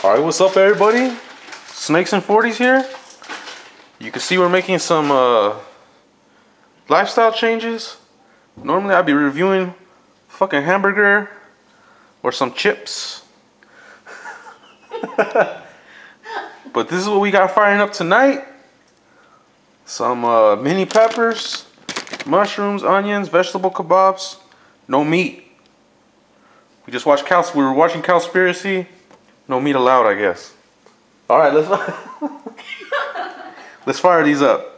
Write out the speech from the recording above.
Alright, what's up everybody? Snakes and 40s here. You can see we're making some lifestyle changes. Normally I'd be reviewing fucking hamburger or some chips. But this is what we got firing up tonight. Some mini peppers, mushrooms, onions, vegetable kebabs, no meat. We just watched we were watching Cowspiracy. No meat allowed, I guess. All right, let's fire these up.